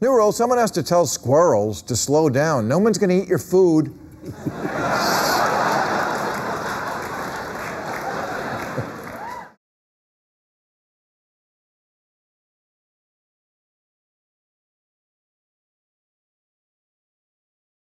New rule, someone has to tell squirrels to slow down. No one's going to eat your food.